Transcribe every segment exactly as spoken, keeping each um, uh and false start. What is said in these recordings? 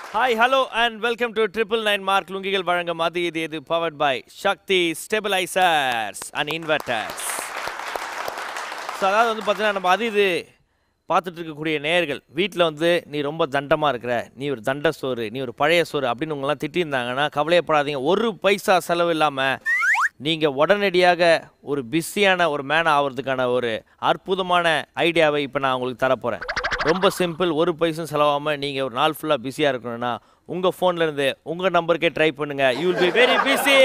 Hi, hello and welcome to Triple Nine Mark Lungigal Varangam Adi Idu powered by Shakti Stabilizers and Inverters. So அதாவது வந்து பார்த்தீங்கன்னா நம்ம அது இது பார்த்துட்டு இருக்கக்கூடிய நேயர்கள் வீட்டில் வந்து நீ ரொம்ப தண்டமாக இருக்கிற, நீ ஒரு தண்ட சோறு, நீ ஒரு பழைய சோறு அப்படின்னு உங்களாம் திட்டியிருந்தாங்கன்னா கவலையப்படாதீங்க. ஒரு பைசா செலவு இல்லாமல் நீங்கள் உடனடியாக ஒரு பிஸியான ஒரு மேன் ஆகிறதுக்கான ஒரு அற்புதமான ஐடியாவை இப்போ நான் உங்களுக்கு தரப்போகிறேன். ரொம்ப சிம்பிள். ஒரு பைசும் செலவாமல் நீங்கள் ஒரு நாள் ஃபுல்லாக பிஸியாக இருக்கணும்னா உங்கள் ஃபோன்லேருந்து உங்கள் நம்பருக்கே ட்ரை பண்ணுங்கள். You will be very busy.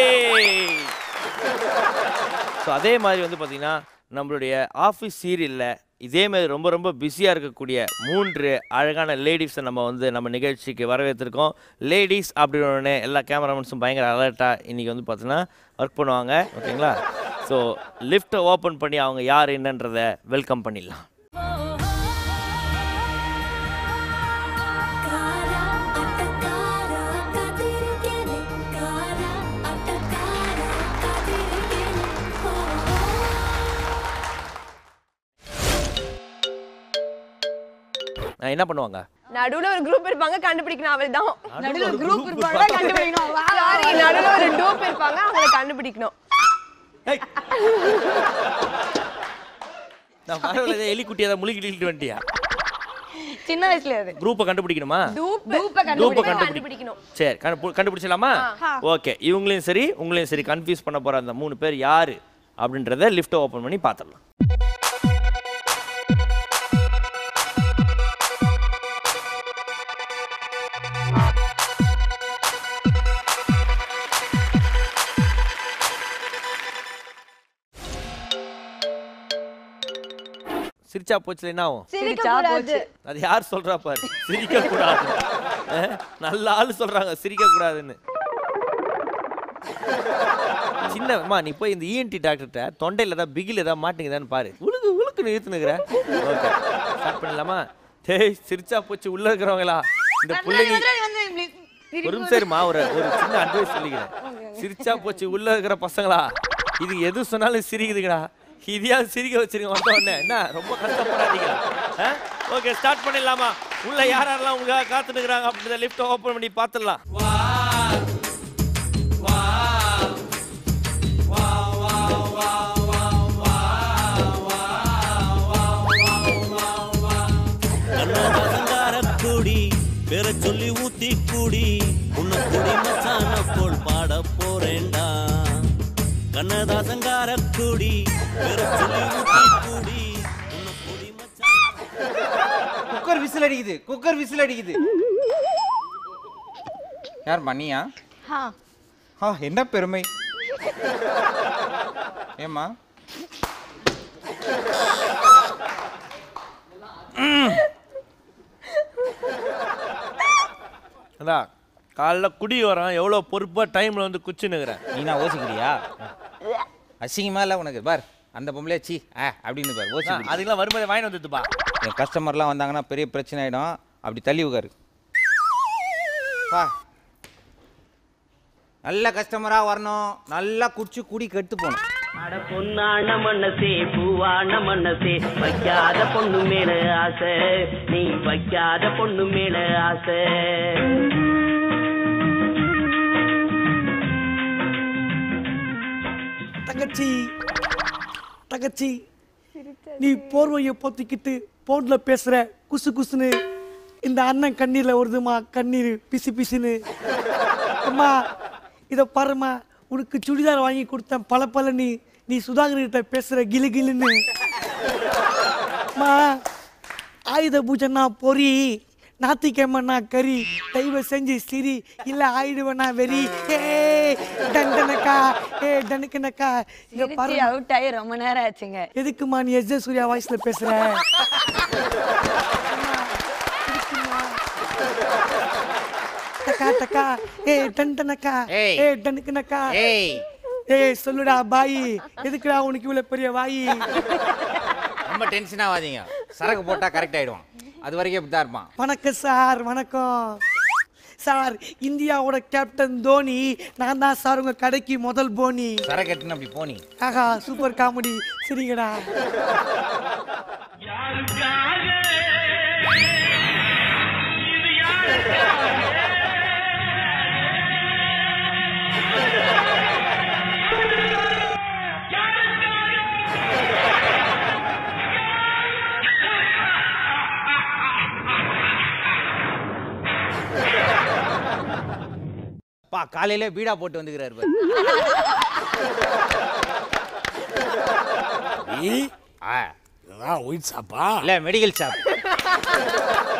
So அதே மாதிரி வந்து பார்த்திங்கன்னா நம்மளுடைய ஆஃபீஸ் சீரியலில் இதேமாதிரி ரொம்ப ரொம்ப பிஸியாக இருக்கக்கூடிய மூன்று அழகான லேடிஸை நம்ம வந்து நம்ம நிகழ்ச்சிக்கு வரவேற்றிருக்கோம். லேடிஸ் அப்படின்னு எல்லா கேமராமேன்ஸும் பயங்கர அலர்ட்டாக இன்றைக்கி வந்து பார்த்தீங்கன்னா ஒர்க் பண்ணுவாங்க. ஓகேங்களா? ஸோ லிஃப்ட்டை ஓப்பன் பண்ணி அவங்க யார் என்னன்றதை வெல்கம் பண்ணிடலாம். என்ன பண்ணுவாங்க? நடுவுல ஒரு குரூப் இருப்பாங்க, கண்டுபிடிக்கணும் அவள்தான். நடுவுல குரூப் இருப்பாங்க, கண்டுபிடிக்கணும். சாரி, நடுவுல ஒரு டூப் இருப்பாங்க, அவங்கள கண்டுபிடிக்கணும். நான் வரவளே எலி குட்டி அத முழுகி இழுத்து வந்துட்டியா? சின்ன வயசுல அது குரூப்பை கண்டுபிடிக்கணுமா? டூப் டூப்பை கண்டுபிடிக்கணும். சரி, கண்டுபிடிச்சலாமா? ஓகே, இவங்களையும் சரி உங்களையும் சரி கன்ஃபியூஸ் பண்ண போற அந்த மூணு பேர் யாரு அப்படின்றத லிஃப்ட் ஓபன் பண்ணி பார்த்துடலாம். சிரிச்சா போச்சுல என்ன ஆகும்? சிரிக்க கூடாது. அது யார் சொல்றா பாரு, சிரிக்க கூடாது. நல்ல ஆளு சொல்றாங்க சிரிக்க கூடாதுன்னு. சின்னம்மா நீ போய் இந்த இஎன்டி டாக்டர்கிட்ட தொண்டையில் ஏதாவது பிகில் ஏதாவது மாட்டேங்குதான்னு பாரு. உழுக்கு உழுக்குன்னு இழுத்துனுக்குற. ஓகே, ஸ்டார்ட் பண்ணலாமா? டேய், சிரிச்சா போச்சு உள்ள இருக்கிறவங்களா இந்த பிள்ளைங்க. ஒரு சரிம்மா, ஒரு ஒரு சின்ன அட்வைஸ் சொல்லிக்கிறேன். சிரிச்சா போச்சு உள்ள இருக்கிற பசங்களா, இது எது சொன்னாலும் சிரிக்குதுங்கடா. இதையா சிரிக்க வச்சிருக்க வந்த உடனே என்ன ரொம்ப கஷ்டப்படாதீங்க. ஓகே, ஸ்டார்ட் பண்ணிடலாமா? உள்ள யார் யாரெல்லாம் உங்களுக்காக காத்துனுக்குறாங்க அப்படின்றத லிஃப்ட் ஓப்பன் பண்ணி பார்த்துடலாம். கூடி பேர சொல்லி ஊத்தி கூடி உன்னை கூடி மச்சான போல் பாட போறேன்டா. கண்ணதாசங்கார கூடி பேர சொல்லி ஊத்தி கூடி உன்னை கூடி மச்சான. குக்கர் விசில் அடிக்குது, குக்கர் விசில் அடிக்குது. யார் மணியா? ஆ, என்ன பெருமை. ஏம்மா அதான் காலைல குடி வரான் எவ்வளோ பொறுப்பாக டைமில் வந்து குச்சின்னுக்கிறேன். நீ நான் ஓசிக்கிறியா? அசிங்கமா இல்லை உனக்கு? பார் அந்த பொம்பளை சி ஆ அப்படின்னு பார் ஓசி. அதுக்கெல்லாம் வரும்போது வாங்கி வந்துட்டுப்பா. என் கஸ்டமர்லாம் வந்தாங்கன்னா பெரிய பிரச்சனை ஆகிடும். அப்படி தள்ளி உட்காரு. பா, நல்ல கஸ்டமராக வரணும், நல்லா குடிச்சு குடி கெட்டு போகணும். அட பொன்னான மனசே பூவான மனசே வைக்காத பொண்ணு மேல ஆசை, நீ வைக்காத பொண்ணு மேல ஆசை. தங்கச்சி தங்கச்சி நீ போர்வையை பொத்திக்கிட்டு போன்ல பேசுற குசு குசுன்னு இந்த அண்ணன் கண்ணீர்ல வருதுமா, கண்ணீர் பிசு பிசுன்னு. அம்மா இதை பாருமா, உனக்கு சுடிதார் வாங்கி கொடுத்தேன் பல பல, நீ நீ சுதாகர்கிட்ட பேசுற கிளு கிளுன்னு. அம்மா ஆயுத பூஜைனா பொறி, நாத்திக்கிழமைனா கறி, தயவு செஞ்சு சிரி இல்ல ஆயிடுவேனா வெறி. ஏ டண்டனக்கா, ஏ டனக்கனக்கா. இங்க பாரு, அவுட் ஆகி ரொம்ப நேரம் ஆச்சுங்க. எதுக்குமா நீ எஸ் ஜே சூர்யா வாய்ஸ்ல பேசுற? டக்கா டக்கா, ஏ டண்டனக்கா, ஏ டனக்கனக்கா. ஏய் ஏய் சொல்லுடா பாய், எதுக்குடா உனக்கு இவ்வளவு பெரிய வாய்? ரொம்ப டென்ஷன் ஆகாதீங்க, சரக்கு போட்டா கரெக்ட் ஆயிடுவான். அது வரைக்கும் இப்படி தான் இருப்பான். வணக்கம் சார். வணக்கம் சார். இந்தியாவோட கேப்டன் தோனி நான் தான் சார், உங்க கடைக்கு முதல் போனி. சரக்கு எட்டுன்னு அப்படி போனி. ஆஹா, சூப்பர் காமெடி. சரிங்கடா. யாருக்காக இது யாருக்காக பா காலையிலே பீடா போட்டு வந்துக்கிறாரு பாரு. நீ ஆ இதெல்லாம் ஒயிட் ஷாப்பா? இல்ல மெடிக்கல் ஷாப்.